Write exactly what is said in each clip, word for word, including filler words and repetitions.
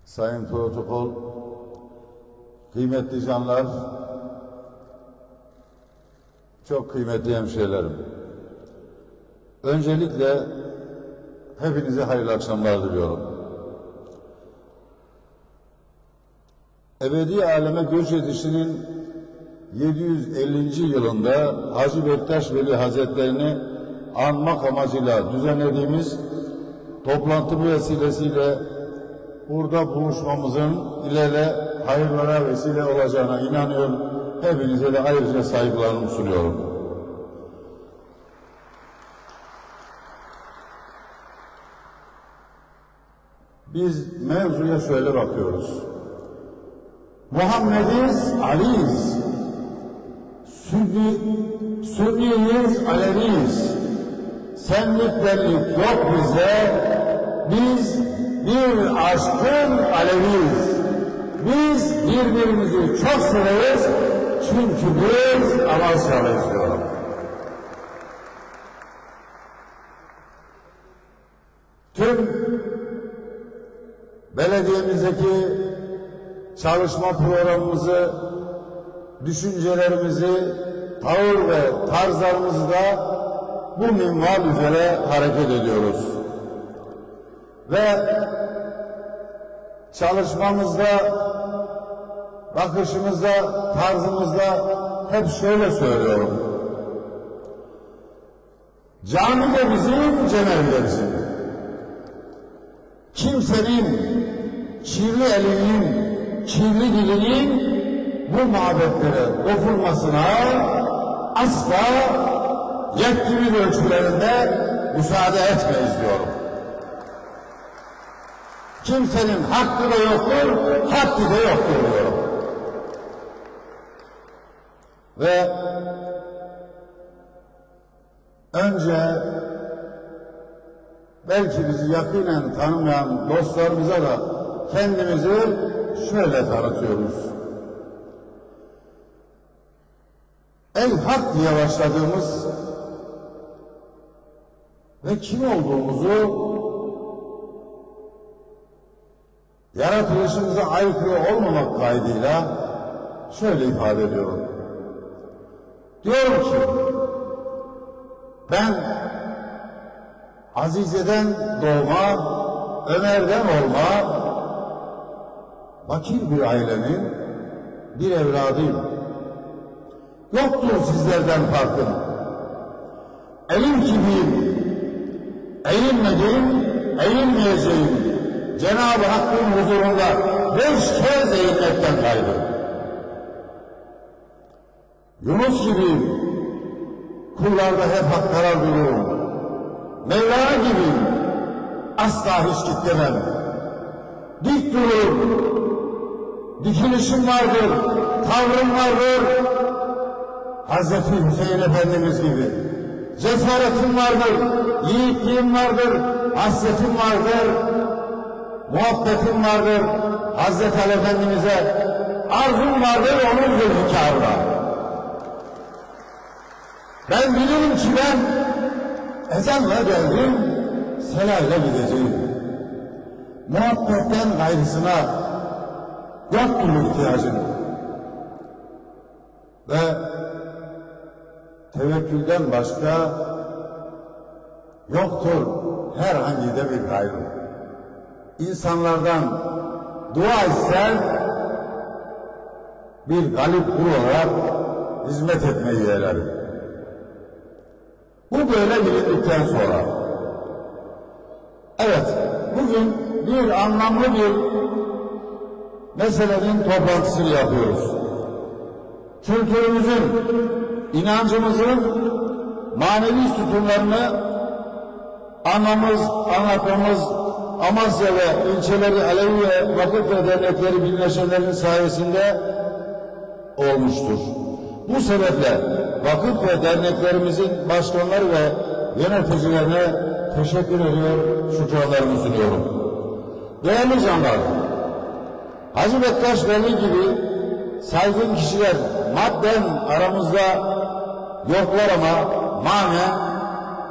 Sayın protokol, kıymetli canlar, çok kıymetli hemşehrilerim. Öncelikle hepinize hayırlı akşamlar diliyorum. Ebedi aleme göç edişinin yedi yüz ellinci yılında Hacı Bektaş Veli Hazretlerini anmak amacıyla düzenlediğimiz toplantı vesilesiyle burada buluşmamızın ileride hayırlara vesile olacağına inanıyorum. Hepinize de ayrıca saygılarımı sunuyorum. Biz mevzuya şöyle bakıyoruz. Muhammediz, Ali'yiz. Sünni, Sünniyiz, Aleviyiz. Senlik bellik yok bize. Biz bir aşkın Aleviyiz. Biz birbirimizi çok severiz. Çünkü biz Amasyalıyız diyorum. Tüm belediyemizdeki çalışma programımızı, düşüncelerimizi, tavır ve tarzlarımızı da bu minval üzere hareket ediyoruz. Ve çalışmamızda, bakışımızda, tarzımızda hep şöyle söylüyorum. Cami de bizim, cemevi de bizim. Kimsenin kirli elinin, kirli dilinin bu mabetlere dokunmasına asla yetkimiz ölçülerinde müsaade etmeyiz diyorum. Kimsenin hakkı da yoktur, haddi de yoktur diyorum. Ve önce belki bizi yakinen tanımayan dostlarımıza da kendimizi şöyle tanıtıyoruz. El Hak diye başladığımız ve kim olduğumuzu yaratılışımıza aykırı olmamak kaydıyla şöyle ifade ediyorum. Diyorum ki ben Azize'den doğma, Ömer'den olma, fakir bir ailenin bir evladıyım. Yoktur sizlerden farkım. Elim gibiyim, eğilmedim, eğilmeyeceğim. Cenab-ı Hakk'ın huzurunda beş kez eğilmekten kaydım. Yunus gibiyim, kullarda hep haklara dururum. Mevlana gibiyim, asla hiç gitmem. Dik dururum, dikilişim vardır, tavrım vardır. Hazreti Hüseyin Efendimiz gibi cesaretim vardır, yiğitliğim vardır, hasretim vardır, muhabbetim vardır. Hazreti Ali Efendimiz'e arzum vardır, onun zülfikarına. Ben bilirim ki ben ezanla geldim, selayla gideceğim. Muhabbetten gayrısına yoktur ihtiyacım. Ve tevekkülden başka yoktur herhangi de bir gayrım. İnsanlardan dua ister, bir galip kul olarak hizmet etmeyi yeğlerim. Bu böyle bilindikten sonra, evet, bugün bir anlamlı bir meselenin toplantısını yapıyoruz. Kültürümüzün, inancımızın manevi sütunlarını anlamamız, anlatmamız, Amasya ve ilçeleri Alevi ve vakıf ve dernekleri birleşenlerin sayesinde olmuştur. Bu sebeple vakıf ve derneklerimizin başkanları ve yöneticilerine teşekkür ediyor, şükranlarımı sunuyorum. Değerli canlar, Hacı Bektaş Veli gibi saygın kişiler madden aramızda yoklar ama manen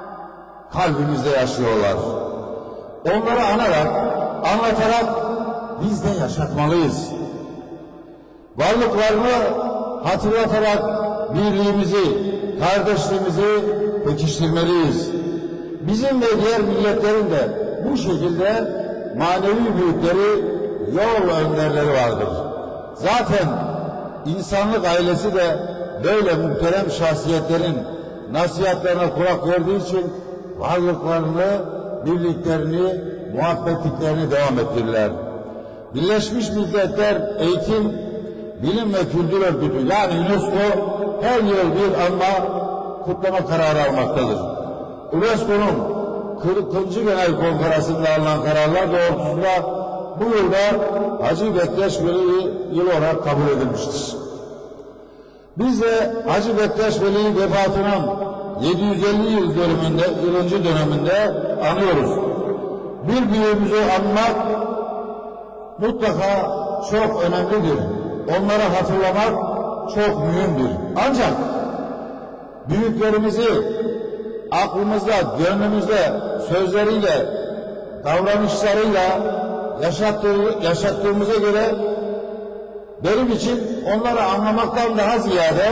kalbimizde yaşıyorlar. Onları anarak, anlatarak biz de yaşatmalıyız. Varlıklarını hatırlatarak birliğimizi, kardeşliğimizi pekiştirmeliyiz. Bizim ve diğer milletlerin de bu şekilde manevi büyükleri, yol önderleri vardır. Zaten insanlık ailesi de böyle muhterem şahsiyetlerin nasihatlerine kulak verdiği için varlıklarını, birliklerini, muhabbetliklerini devam ettirirler. Birleşmiş Milletler Eğitim, Bilim ve Kültür Örgütü yani UNESCO her yıl bir anma kutlama kararı almaktadır. UNESCO'nun kırkıncı Genel Konferansı'nda alınan kararlar doğrultusunda bu yılda Hacı Bektaş Veli yılı olarak kabul edilmiştir. Biz de Hacı Bektaş Veli'nin vefatının yedi yüz elli yıl döneminde, yılıncı döneminde anıyoruz. Bir büyüğümüzü anmak mutlaka çok önemlidir. Onları hatırlamak çok mühimdir. Ancak büyüklerimizi aklımızda, gönlümüzde, sözleriyle, davranışlarıyla yaşattığı, yaşattığımıza göre benim için onları anlamaktan daha ziyade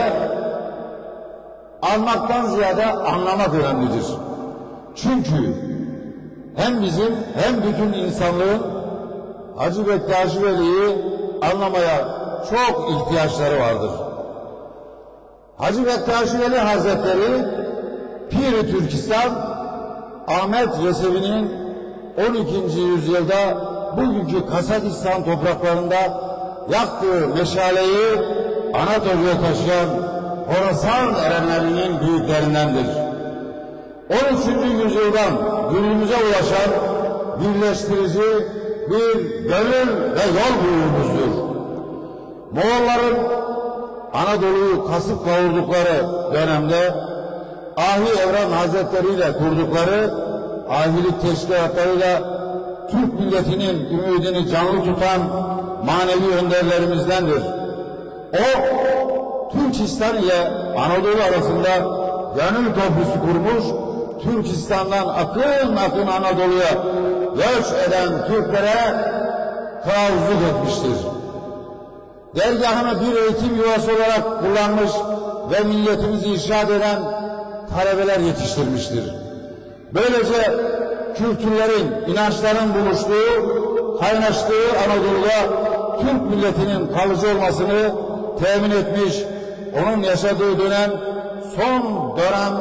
anmaktan ziyade anlamak önemlidir. Çünkü hem bizim hem bütün insanlığın Hacı Bektaş Veli'yi anlamaya çok ihtiyaçları vardır. Hacı Bektaş Veli Hazretleri Pir-i Türkistan Ahmet Yesevi'nin on ikinci yüzyılda bugünkü Kazakistan topraklarında yaktığı meşaleyi Anadolu'ya taşıyan Horasan erenlerinin büyüklerindendir. on üçüncü yüzyıldan günümüze ulaşan birleştirici bir gönül ve yol büyüğümüzdür. Moğolların Anadolu'yu kasıp kavurdukları dönemde Ahi Evran Hazretleri ile kurdukları ahilik teşkilatlarıyla Türk milletinin ümidini canlı tutan manevi önderlerimizdendir. O, Türkistan ile Anadolu arasında gönül köprüsü kurmuş, Türkistan'dan akın akın Anadolu'ya göç eden Türklere kılavuzluk etmiştir. Dergahını bir eğitim yuvası olarak kullanmış ve milletimizi irşad eden talebeler yetiştirmiştir. Böylece kültürlerin, inançların buluştuğu, kaynaştığı Anadolu'da Türk milletinin kalıcı olmasını temin etmiş, onun yaşadığı dönem son dönem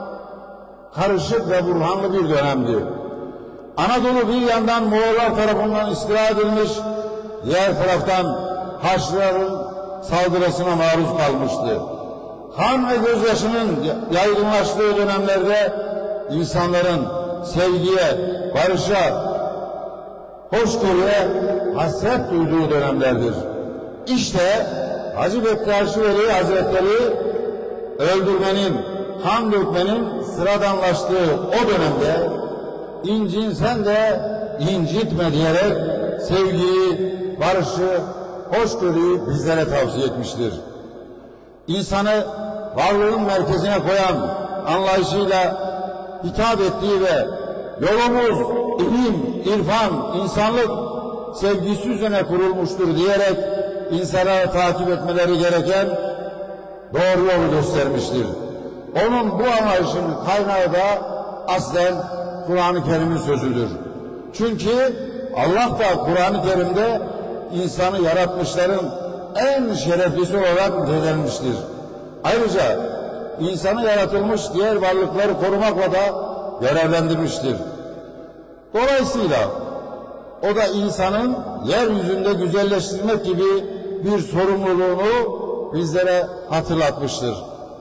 karışık ve burhanlı bir dönemdi. Anadolu bir yandan Moğollar tarafından istila edilmiş, diğer taraftan Haçlıların saldırısına maruz kalmıştı. Kan ve gözyaşının yaygınlaştığı dönemlerde insanların sevgiye, barışa, hoşgörüye hasret duyduğu dönemlerdir. İşte Hacı Bektaş Veli Hazretleri öldürmenin, kan dökmenin sıradanlaştığı o dönemde incinsen de incitme diyerek sevgiyi, barışı, hoşgörüyü bizlere tavsiye etmiştir. İnsanı varlığın merkezine koyan anlayışıyla hitap ettiği ve yolumuz ilim, irfan, insanlık sevgisi üzerine kurulmuştur diyerek insanlara takip etmeleri gereken doğru yolu göstermiştir. Onun bu anlayışının kaynağı da aslen Kur'an-ı Kerim'in sözüdür. Çünkü Allah da Kur'an-ı Kerim'de insanı yaratmışların en şereflisi olarak nitelenmiştir. Ayrıca insanı yaratılmış diğer varlıkları korumakla da görevlendirmiştir. Dolayısıyla o da insanın yeryüzünde güzelleştirmek gibi bir sorumluluğunu bizlere hatırlatmıştır.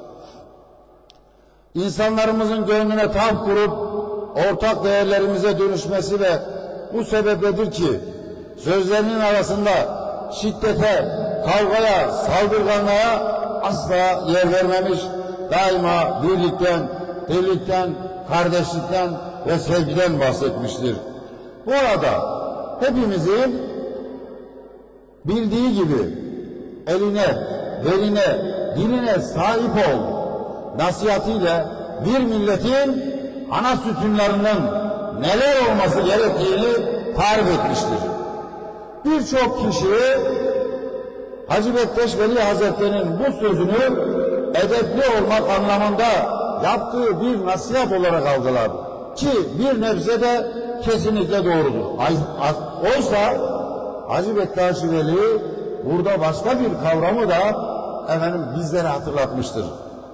İnsanlarımızın gönlüne taht kurup ortak değerlerimize dönüşmesi ve bu sebepledir ki sözlerinin arasında şiddete, kavgaya, saldırganlığa asla yer vermemiş, daima birlikten, birlikten, kardeşlikten ve sevgiden bahsetmiştir. Bu arada hepimizin bildiği gibi eline, beline, diline sahip ol nasihatiyle bir milletin ana sütunlarının neler olması gerektiğini tarif etmiştir. Birçok kişi Hacı Bektaş Veli Hazretleri'nin bu sözünü edepli olmak anlamında yaptığı bir nasihat olarak aldılar. Ki bir nebze de kesinlikle doğrudur. Oysa Hacı Bektaş Veli burada başka bir kavramı da efendim bizlere hatırlatmıştır.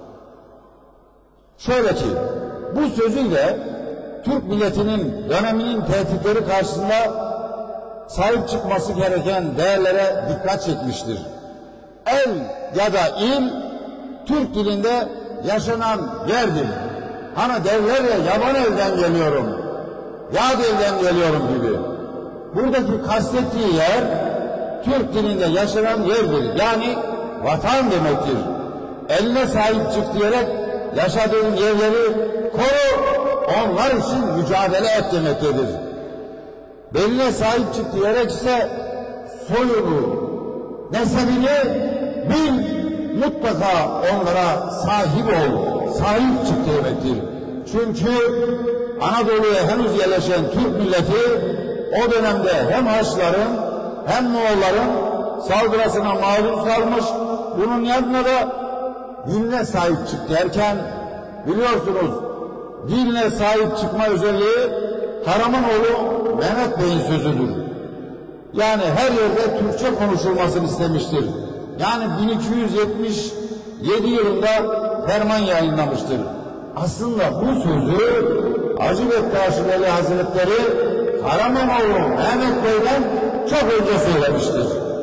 Şöyle ki, bu sözüyle Türk milletinin döneminin tehditleri karşısında sahip çıkması gereken değerlere dikkat çekmiştir. El ya da il, Türk dilinde yaşanan yerdir. Hani derler ya, yaban elden geliyorum, yad elden geliyorum gibi. Buradaki kastettiği yer, Türk dilinde yaşanan yerdir. Yani vatan demektir. Eline sahip çık diyerek yaşadığın yerleri koru, onlar için mücadele et demektedir. Beline sahip çık diyerek ise soyunu, nesebini bil, mutlaka onlara sahip ol, sahip çık demektir. Çünkü Anadolu'ya henüz yerleşen Türk milleti o dönemde hem Haçlıların hem Moğolların saldırısına maruz kalmış, bunun yanına da diline sahip çık derken biliyorsunuz diline sahip çıkma özelliği Karamanoğlu Mehmet Bey'in sözüdür. Yani her yerde Türkçe konuşulmasını istemiştir. Yani bin iki yüz yetmiş yedi yılında ferman yayınlamıştır. Aslında bu sözü Hacı Bektaş Veli Hazretleri Karamanoğlu Mehmet Bey'den çok önce söylemiştir.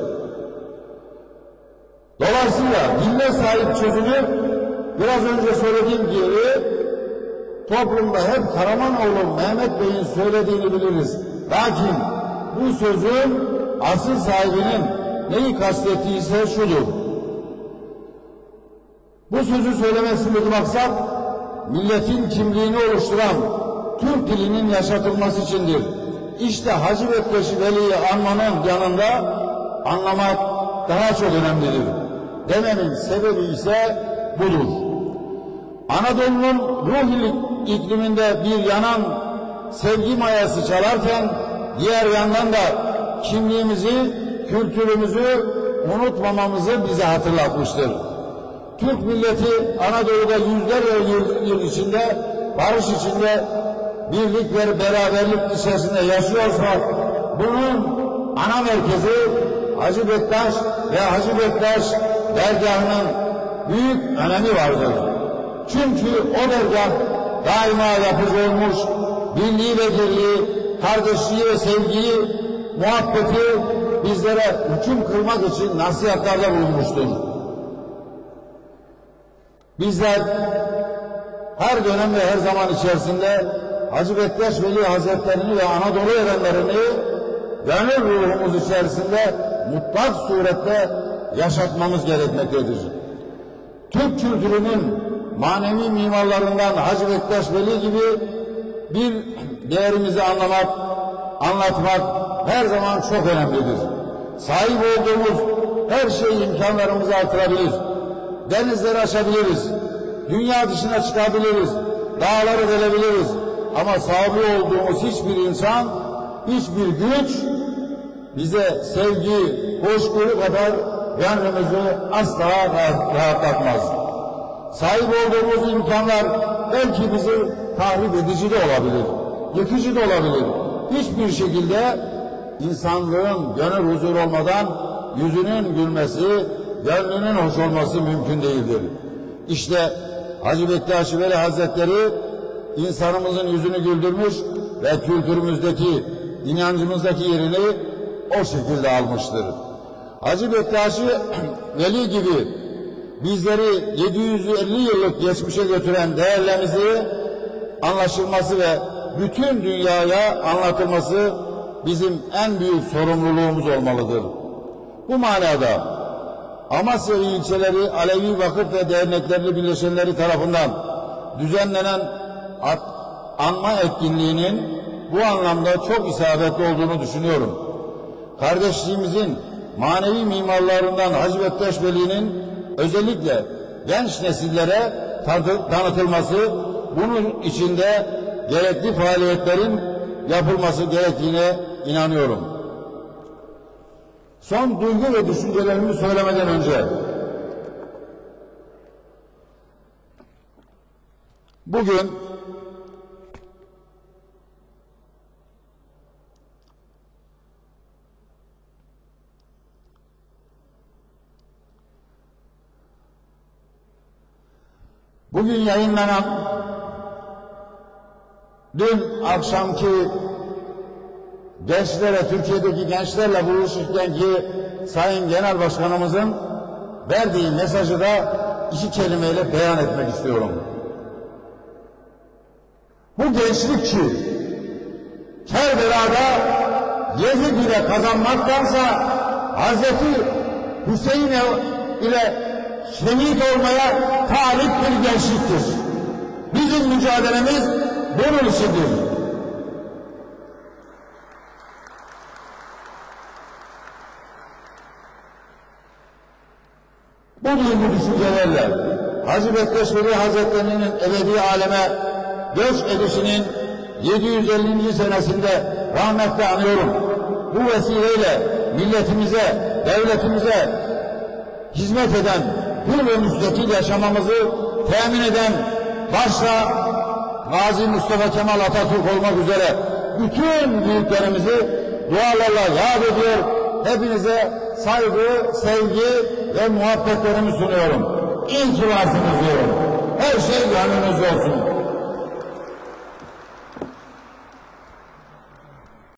Dolayısıyla diline sahip sözünü biraz önce söylediğim gibi toplumda hep Karamanoğlu Mehmet Bey'in söylediğini biliriz. Lakin bu sözün asıl sahibinin neyi kastettiyse şudur. Bu sözü söylemesindeki maksat milletin kimliğini oluşturan Türk dilinin yaşatılması içindir. İşte Hacı Bektaş Veli'yi anmanın yanında anlamak daha çok önemlidir. Dememin sebebi ise budur. Anadolu'nun ruh ikliminde bir yanan sevgi mayası çalarken diğer yandan da kimliğimizi, kültürümüzü unutmamamızı bize hatırlatmıştır. Türk milleti Anadolu'da yüzlerce yıl, yıl içinde, barış içinde, birlik ve beraberlik içerisinde yaşıyorsa bunun ana merkezi Hacı Bektaş ve Hacı Bektaş dergahının büyük önemi vardır. Çünkü o dergah daima yapıcı olmuş, birliği ve dirliği, kardeşliği ve sevgiyi, muhabbeti bizlere hüküm kılmak için nasihatlarda bulunmuştur. Bizler her dönem ve her zaman içerisinde Hacı Bektaş Veli Hazretlerini ve Anadolu erenlerini gönül ruhumuz içerisinde mutlak surette yaşatmamız gerekmektedir. Türk kültürünün manevi mimarlarından Hacı Bektaş Veli gibi bir değerimizi anlamak, anlatmak her zaman çok önemlidir. Sahip olduğumuz her şey imkanlarımızı artırabilir. Denizleri aşabiliriz. Dünya dışına çıkabiliriz. Dağları delebiliriz. Ama sahibi olduğumuz hiçbir insan, hiçbir güç bize sevgi, hoşgörü kadar gönlümüzü asla rahatlatmaz. Sahip olduğumuz imkanlar belki bizi tahrip edici de olabilir, yıkıcı da olabilir. Hiçbir şekilde insanlığın gönül huzuru olmadan yüzünün gülmesi, gönlünün hoş olması mümkün değildir. İşte Hacı Bektaş Veli Hazretleri insanımızın yüzünü güldürmüş ve kültürümüzdeki, inancımızdaki yerini o şekilde almıştır. Hacı Bektaş Veli gibi bizleri yedi yüz elli yıllık geçmişe götüren değerlerimizi anlaşılması ve bütün dünyaya anlatılması bizim en büyük sorumluluğumuz olmalıdır. Bu manada Amasya ilçeleri Alevi Vakıf ve Dernekleri Birleşenleri tarafından düzenlenen anma etkinliğinin bu anlamda çok isabetli olduğunu düşünüyorum. Kardeşliğimizin manevi mimarlarından Hacı Bektaş Veli'nin özellikle genç nesillere tanıtılması, bunun içinde gerekli faaliyetlerin yapılması gerektiğine inanıyorum. son duygu ve düşüncelerimi söylemeden önce bugün bugün yayınlanan dün akşamki gençlere, Türkiye'deki gençlerle buluşurken ki Sayın Genel Başkanımızın verdiği mesajı da iki kelimeyle beyan etmek istiyorum. Bu gençlik ki Kerbela'da Yezid ile kazanmaktansa Hazreti Hüseyin ile şehit olmaya talip bir gençliktir. Bizim mücadelemiz bunun içindir. Bu duygu düşüncelerle Hacı Bektaş Veli Hazretleri'nin ebedi aleme göç edişinin yedi yüz ellinci senesinde rahmetle anıyorum. Bu vesileyle milletimize, devletimize hizmet eden, hür ve müstakil yaşamamızı temin eden, başta Gazi Mustafa Kemal Atatürk olmak üzere bütün büyüklerimizi dualarla yad ediyor. Hepinize saygı, sevgi ve muhabbetlerimi sunuyorum. İyi ki varsınız diyorum. Her şey gönlünüzde olsun.